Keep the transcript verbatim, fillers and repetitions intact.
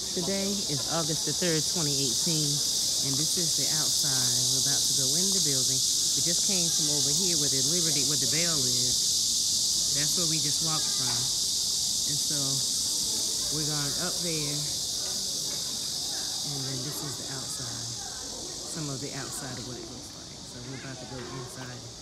Today is August the third, twenty eighteen, and this is the outside. We're about to go in the building. We just came from over here where the Liberty, where the Bell is. That's where we just walked from. And so we're going up there, and then this is the outside. Some of the outside of what it looks like. So we're about to go inside.